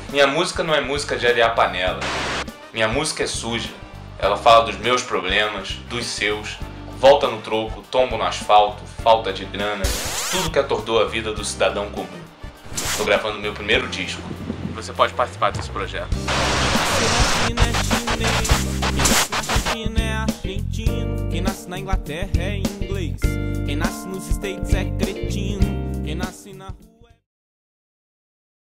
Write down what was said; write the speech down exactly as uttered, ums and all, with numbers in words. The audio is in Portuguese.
Minha música não é música de arear panela. Minha música é suja. Ela fala dos meus problemas, dos seus, volta no troco, tombo no asfalto, falta de grana, tudo que atordoa a vida do cidadão comum. Estou gravando meu primeiro disco. Você pode participar desse projeto. Quem nasce na Inglaterra é inglês. Quem nasce nos States é cretino. Quem nasce na